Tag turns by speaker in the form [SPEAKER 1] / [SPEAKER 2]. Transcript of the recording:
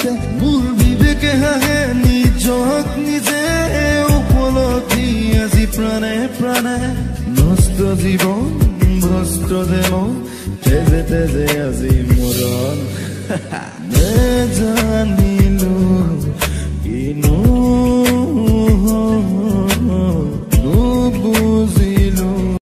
[SPEAKER 1] হাতে মোৰ বিবেকে হাহে নিজক নিজে উপলব্ধি আজি প্ৰাণে প্ৰাণে নষ্ট জীৱন ভ্ৰষ্ট দেৱ তেজে তেজে আজি মৰণ নেজান